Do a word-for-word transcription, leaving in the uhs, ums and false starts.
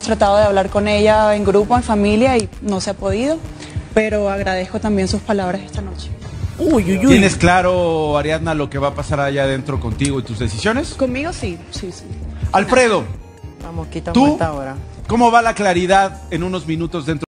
tratado de hablar con ella en grupo, en familia y no se ha podido, pero agradezco también sus palabras esta noche. Uy, uy, uy. ¿Tienes claro, Ariadna, lo que va a pasar allá adentro contigo y tus decisiones? Conmigo sí, sí, sí. Alfredo, Vamos, quitamos ¿tú esta hora. cómo va la claridad en unos minutos dentro?